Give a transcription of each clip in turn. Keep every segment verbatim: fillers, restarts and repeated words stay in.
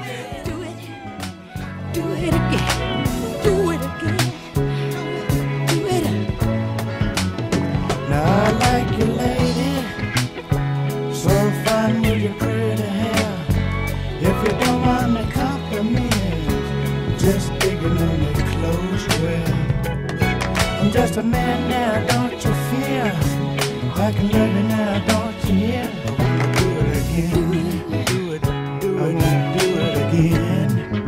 Do it, do it again, do it again, do it. Now I like you, lady, so fine with your pretty hair. If you don't want to compliment, just digging on it close well. I'm just a man now, don't you fear. I can love you now, don't you hear? Do it again, do it, do it, do it again.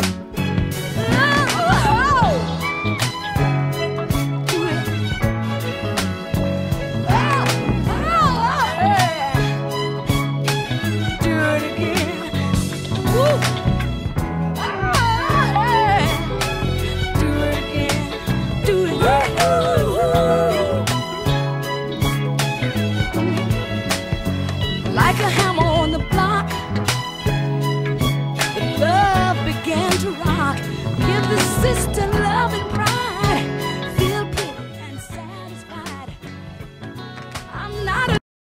Like a hammer on the block, the love began to rock. Give the sister love and pride.